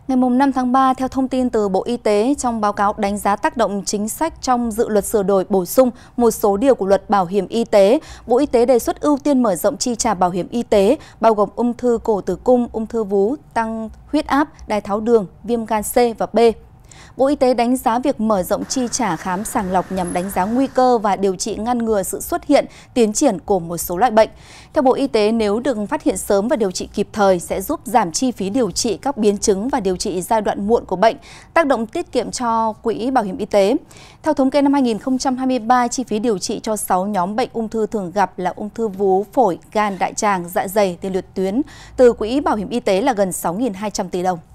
Ngày 5 tháng 3, theo thông tin từ Bộ Y tế, trong báo cáo đánh giá tác động chính sách trong dự luật sửa đổi bổ sung một số điều của luật bảo hiểm y tế, Bộ Y tế đề xuất ưu tiên mở rộng chi trả bảo hiểm y tế, bao gồm ung thư cổ tử cung, ung thư vú, tăng huyết áp, đái tháo đường, viêm gan C và B. Bộ Y tế đánh giá việc mở rộng chi trả khám sàng lọc nhằm đánh giá nguy cơ và điều trị ngăn ngừa sự xuất hiện, tiến triển của một số loại bệnh. Theo Bộ Y tế, nếu được phát hiện sớm và điều trị kịp thời sẽ giúp giảm chi phí điều trị các biến chứng và điều trị giai đoạn muộn của bệnh, tác động tiết kiệm cho quỹ bảo hiểm y tế. Theo thống kê năm 2023, chi phí điều trị cho 6 nhóm bệnh ung thư thường gặp là ung thư vú, phổi, gan, đại tràng, dạ dày, tiền liệt tuyến từ quỹ bảo hiểm y tế là gần 6.200 tỷ đồng.